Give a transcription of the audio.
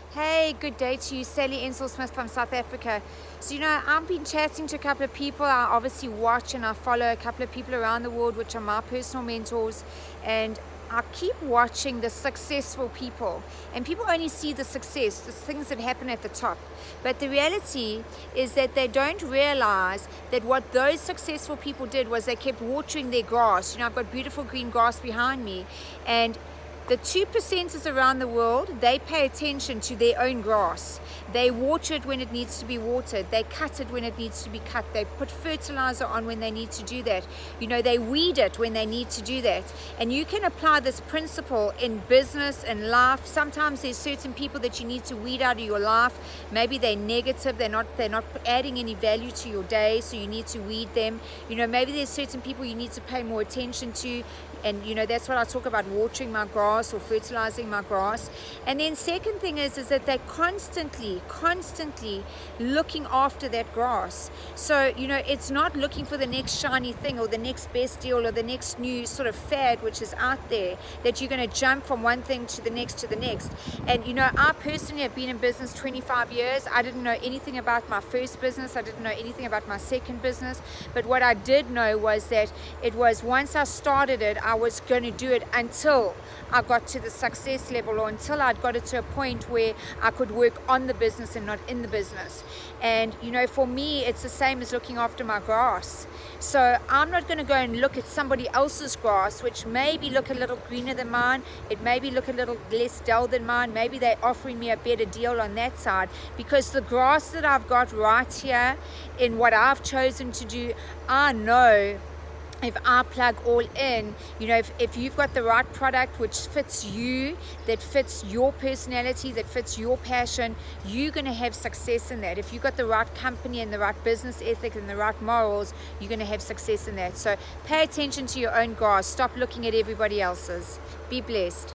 Hey, good day to you. Sally Ensor Smith from South Africa. So, I've been chatting to a couple of people. I obviously watch and I follow a couple of people around the world, which are my personal mentors. And I keep watching the successful people. And people only see the success, the things that happen at the top. But the reality is that they don't realize that what those successful people did was they kept watering their grass. I've got beautiful green grass behind me. And the 2%ers around the world, they pay attention to their own grass. They water it when it needs to be watered. They cut it when it needs to be cut. They put fertilizer on when they need to do that. They weed it when they need to do that. And you can apply this principle in business and life. Sometimes there's certain people that you need to weed out of your life. Maybe they're negative. They're not adding any value to your day, so you need to weed them. Maybe there's certain people you need to pay more attention to. And that's what I talk about, watering my grass or fertilizing my grass. And then second thing is that they're constantly looking after that grass. So it's not looking for the next shiny thing or the next best deal or the next new sort of fad which is out there, that you're going to jump from one thing to the next. And I personally have been in business 25 years. I didn't know anything about my first business. I didn't know anything about my second business. But what I did know was that it was once I started it, I was going to do it until I got to the success level, or until I'd got it to a point where I could work on the business and not in the business. And for me, it's the same as looking after my grass. So I'm not going to go and look at somebody else's grass, which maybe look a little greener than mine. It maybe look a little less dull than mine. Maybe they're offering me a better deal on that side, because the grass that I've got right here in what I've chosen to do, I know if I plug all in, if you've got the right product which fits you, that fits your personality, that fits your passion, you're going to have success in that. If you've got the right company and the right business ethic and the right morals, you're going to have success in that. So pay attention to your own grass. Stop looking at everybody else's. Be blessed.